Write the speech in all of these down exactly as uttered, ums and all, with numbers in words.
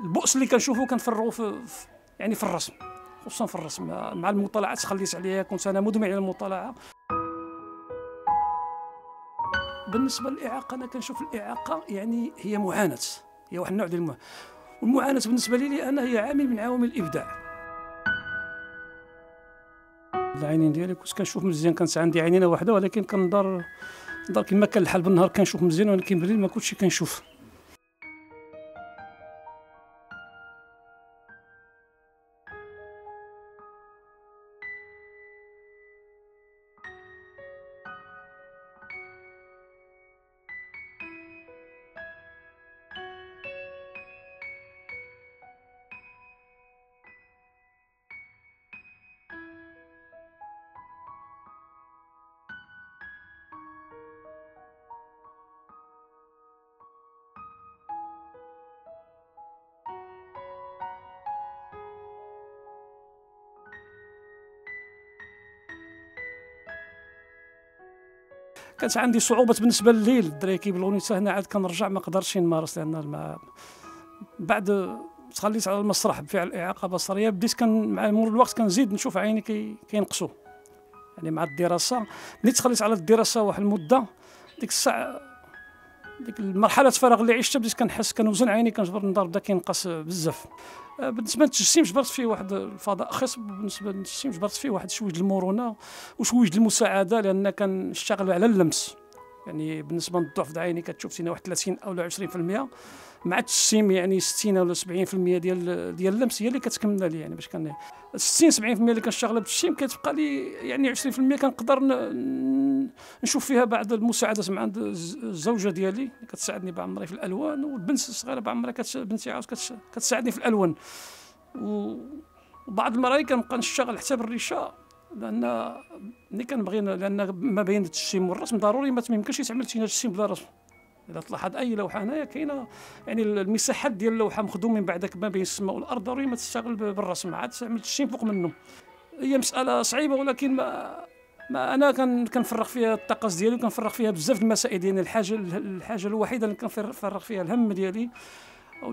البؤس اللي كنشوفو كنفرغو في, في يعني في الرسم، خصوصا في الرسم مع المطالعات خليت عليها، كنت انا مدمن على المطالعه. بالنسبه للاعاقه انا كنشوف الاعاقه يعني هي معاناه، هي واحد النوع ديال المعاناه، والمعاناه بالنسبه لي انا هي عامل من عوامل الابداع. العينين ديالي كنت كنشوف مزيان، كانت عندي عينينه واحده ولكن كنضر نضر كما كان الحال بالنهار كنشوف مزيان ولكن بالليل ما كنتش كنشوف. كانت عندي صعوبة بالنسبة لليل، الدراري كيبلغوني حتى هنا عاد كنرجع ما قدرتش نمارس، لأن الماء بعد تخليت على المسرح بفعل إعاقة بصرية بديت كان مع مرور الوقت كنزيد نشوف عيني كي كينقصوا، يعني مع الدراسة ملي تخليت على الدراسة واحد المدة ديك الساعة ديك المرحلة الفراغ اللي عشتها بديت كنحس كنوزن عيني كنجبر النظر بدا كينقص بزاف. بالنسبه للتجسيم جبرت فيه واحد الفضاء خاص، بالنسبه للتجسيم جبرت فيه واحد شويه المرونه وشويه المساعده، لان كنشتغل على اللمس، يعني بالنسبه للضعف د عيني كتشوف سينا واحد ثلاثين او عشرين في المية، مع التجسيم يعني ستين ولا سبعين في المية ديال ديال اللمس هي اللي كتكمل لي، يعني باش كان ستين سبعين في المية اللي كنشتغل بالتجسيم كتبقى لي يعني عشرين في المية كنقدر نشوف فيها بعض المساعدات مع عند الزوجه ديالي كتساعدني بعمري في الالوان، والبنت الصغيره بعمرها كت... بنتي عاوز كت... كتساعدني في الالوان، وبعض المرات كنبقى نشتغل حتى بالريشه، لان ملي كنبغي لان ما بين التجسيم والرسم ضروري ما يمكنش يتعمل شي تجسيم بلا رسم. اذا تلاحظ اي لوحه هنايا كاينه يعني المساحات ديال اللوحه مخدومين بعدك ما بين السماء والارض، ضروري ما تشتغل بالرسم عاد تعمل تجسيم فوق منه. هي مساله صعيبه ولكن ما ما انا كنفرغ فيها الطاقه ديالي وكنفرغ فيها بزاف المسائل ديالي. الحاجه الحاجه الوحيده اللي كنفرغ فيها الهم ديالي او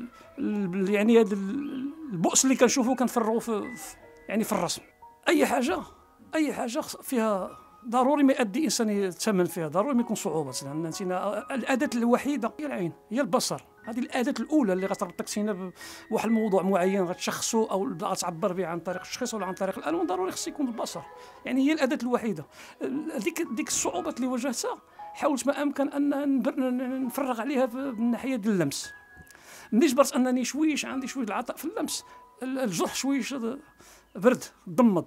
يعني هذا البؤس اللي كنشوفه كنفرغه في يعني في الرسم. اي حاجه اي حاجه فيها ضروري ما يؤدي انسان يتمن فيها، ضروري ما يكون صعوبات، لان نتينا الاداه الوحيده هي العين، هي البصر، هذه الاداه الاولى اللي غتربطك سينا بواحد الموضوع معين غتشخصو او غتعبر به عن طريق التشخيص ولا عن طريق الالوان، ضروري خص يكون البصر، يعني هي الاداه الوحيده. هذيك ديك الصعوبات اللي واجهتها حاولت ما امكن ان نفرغ عليها من ناحيه اللمس. ملي جبرت انني شويش عندي شويه العطاء في اللمس، الجرح شويش برد ضمد،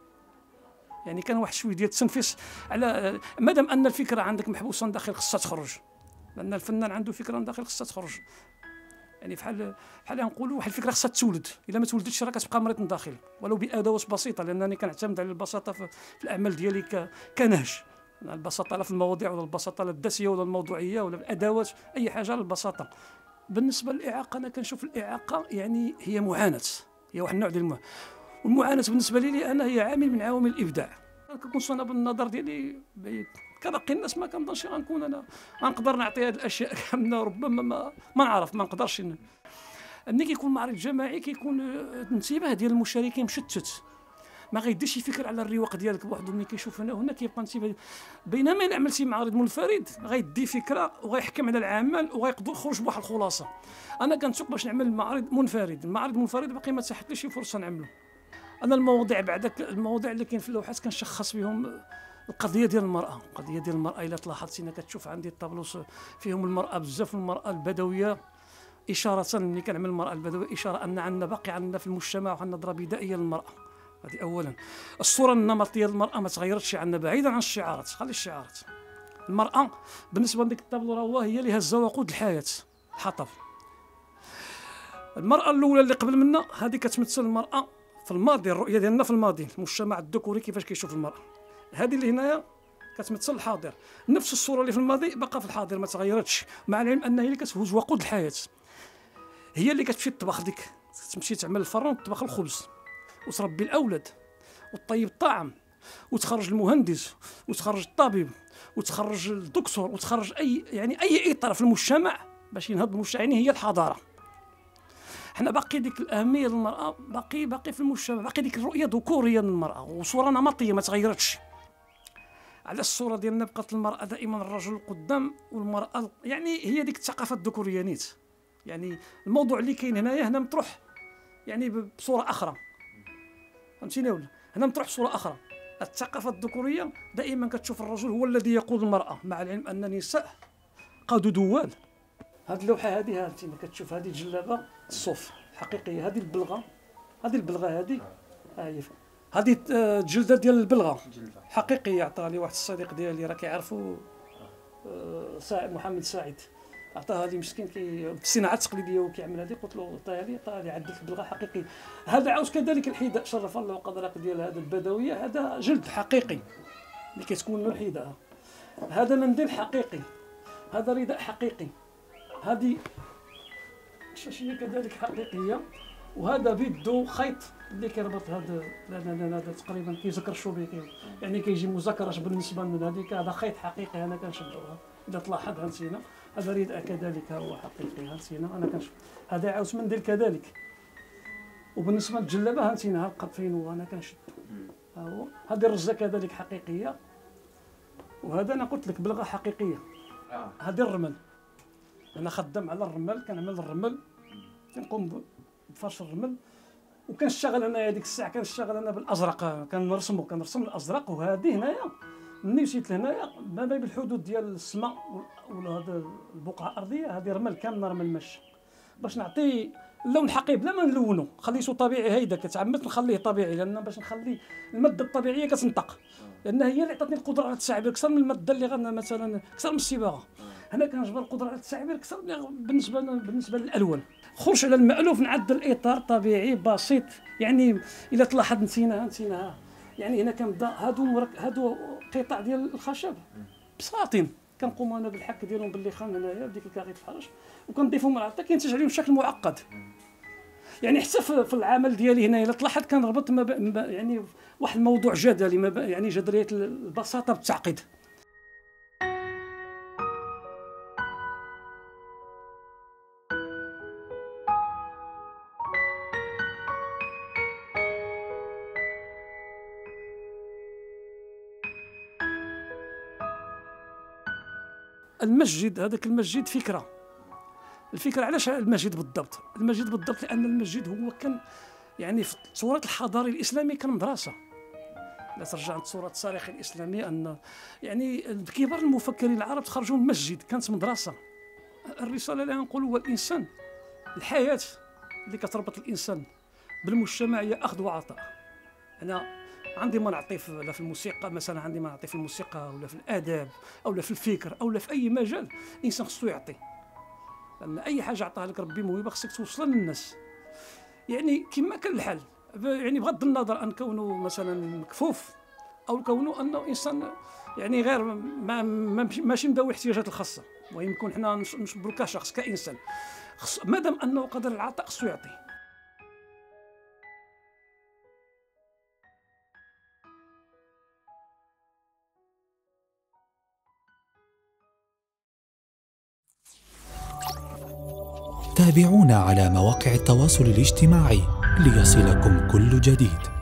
يعني كان واحد شويه ديال التنفيس على مادام ان الفكره عندك محبوسه داخل خصها تخرج، لان الفنان عنده فكره داخل خصها تخرج، يعني بحال بحال نقولوا واحد الفكره خصها تولد، الا ما تولدتش راه كتبقى مريض من داخل، ولو بادوات بسيطه، لانني كنعتمد على البساطه في, في الاعمال ديالي كنهج، البساطه لا في المواضيع ولا البساطه لا الدسيه ولا الموضوعيه ولا الادوات، اي حاجه للبساطه. بالنسبه للاعاقه انا كنشوف الاعاقه يعني هي معاناه، هي واحد النوع ديال المعاناه، والمعاناه بالنسبه لي انا هي عامل من عوامل الابداع. كنكون انا بالنظر ديالي كباقي الناس ما كنظنش غنكون انا غنقدر نعطي هذه الاشياء كامله، ربما ما, ما نعرف ما نقدرش. ملي كيكون معرض جماعي كيكون الانتباه ديال المشاركين مشتت، ما غيديش يفكر على الرواق ديالك بوحدو، ملي كيشوف هنا وهنا كيبقى انتباه، بينما الا عملتي معرض منفرد غيدي فكره وغيحكم على العمل وغيقدر يخرج بواحد الخلاصه. انا كنسوق باش نعمل معرض منفرد، المعرض منفرد باقي ما تاحت ليش فرصه نعملو. انا المواضيع بعدك المواضيع اللي كاين في اللوحات كنشخص بهم القضيه ديال المراه، القضيه ديال المراه الا تلاحظتي انا كتشوف عندي الطابلوس فيهم المراه بزاف، المراه البدويه اشاره، ملي كنعمل المراه البدويه اشاره ان عندنا باقي عندنا في المجتمع واحد النظره بدائيه للمراه، هذه اولا. الصوره النمطيه للمراه ما تغيرتش عندنا، بعيدا عن الشعارات، خلي الشعارات. المراه بالنسبه لديك الطابلو راه هي اللي هزه وقود الحياه، الحطب. المراه الاولى اللي قبل منا هذه كتمثل المراه في الماضي، الرؤيه ديالنا في الماضي، المجتمع الذكوري كيفاش كيشوف المراه. هذه اللي هنايا كتمثل الحاضر، نفس الصوره اللي في الماضي باقا في الحاضر ما تغيرتش، مع العلم انها هي اللي كتهز وقود الحياه، هي اللي كتمشي تطبخ ديك، تمشي تعمل الفرن وتطبخ الخبز وتربي الاولاد وتطيب الطعام وتخرج المهندس وتخرج الطبيب وتخرج الدكتور وتخرج اي يعني اي اطار في المجتمع باش ينهض المجتمع، يعني هي الحضاره. حنا باقي ديك الاهميه للمراه باقي باقي في المجتمع، باقي ديك الرؤيه ذكوريه للمراه وصوره نمطيه ما تغيرتش. على الصوره ديالنا بقات المراه دائما الرجل القدام والمراه، يعني هي ديك الثقافه الذكوريه نيت. يعني الموضوع اللي كاين هنايا هنا مطروح يعني بصوره اخرى، فهمتيني ولا؟ هنا مطروح بصوره اخرى. الثقافه الذكوريه دائما كتشوف الرجل هو الذي يقود المراه، مع العلم ان النساء قادوا دوال. هذه اللوحه هذه هانتي كتشوف، هذه جلابه الصوف حقيقيه، هذه البلغه، هذه البلغه هذه ها هي، هذه الجلده ديال البلغه حقيقيه. عطاها لي واحد الصديق ديالي راه كيعرفوا سعيد محمد سعيد، عطاها لي مسكين كي الصناعه التقليديه وكيعمل هذه، قلت له عطاها لي، عطاها لي عدلت البلغه حقيقي. هذا عاوز كذلك الحذاء شرف الله وقدرك ديال هذا البدويه، هذا جلد حقيقي اللي كتكون له الحذاء. هذا منديل حقيقي، هذا رداء حقيقي، هذه شاشيه كذلك حقيقيه، وهذا بيدو خيط اللي كيربط هذا. لا لا لا هذا تقريبا كيذكر شوبي، يعني كيجي مذكرات بالنسبه لنا. هذيك هذا خيط حقيقي انا كنشدوها، اذا تلاحظ هانسينا هذا رداء كذلك هو حقيقي هانسينا انا كنشوف. هذا عاوز منديل كذلك، وبالنسبه للجلابه هانسينا ها القط فين هو انا كنشدو، ها هو. هذه الرزه كذلك حقيقيه، وهذا انا قلت لك بلغه حقيقيه. هذه الرمل، انا خدام على الرمل، كنعمل الرمل، كنقوم بفرش الرمل، وكنشتغل انايا ديك الساعه كنشتغل انا بالازرق، كنرسمو كنرسم الازرق. وهذه هنايا ملي مشيت لهنايا ما بين الحدود ديال السماء وهذا البقعه الارضيه، هذه رمل كامله، رمل مش، باش نعطي اللون حقيقي بلا ما نلونو، خليته طبيعي. هيدا كتعمدت نخليه طبيعي، لان باش نخلي الماده الطبيعيه كتنطق، لان هي اللي عطاتني القدره على التعبير اكثر من الماده اللي غن مثلا اكثر من الصباغه. هنا كنجبر القدره على التعبير اكثر بالنسبه بالنسبه للالوان. خرج على المالوف، نعدل اطار طبيعي بسيط. يعني الا تلاحظ نسيناها نسيناها يعني هنا كنبدا هادو مرك... هادو قطع ديال الخشب بساطين، كنقوم انا بالحك ديالهم بالليخان هنايا بديك الكاغيط الحرش، وكنضيفهم حتى كينتج عليهم شكل معقد. يعني حتى في العمل ديالي هنا الا تلاحظ كنربط ما ب... يعني واحد الموضوع جدلي، ما ب... يعني جدليه البساطه بالتعقيد. المسجد، هذاك المسجد فكره. الفكره علاش المسجد بالضبط؟ المسجد بالضبط لان المسجد هو كان يعني في التراث الحضاري الاسلامي كان مدرسه. لا ترجع عند التراث التاريخي الاسلامي ان يعني كبار المفكرين العرب تخرجوا من المسجد، كانت مدرسه. الرساله اللي نقول هو الانسان، الحياه اللي كتربط الانسان بالمجتمع هي اخذ وعطاء. انا عندي ما نعطي لا في الموسيقى مثلا، عندي ما نعطي في الموسيقى ولا في الاداب او لا في الفكر او لا في اي مجال، الانسان خصو يعطي، لان اي حاجه عطاها لك ربي موهبه خصك توصلها للناس. يعني كما كان الحال، يعني بغض النظر ان كونه مثلا مكفوف او كونه انه انسان يعني غير ما ماشي مداوي الاحتياجات الخاصه، المهم يكون حنا نشبرو كشخص كانسان، مادام انه قدر العطاء خصو يعطي. تابعونا على مواقع التواصل الاجتماعي ليصلكم كل جديد.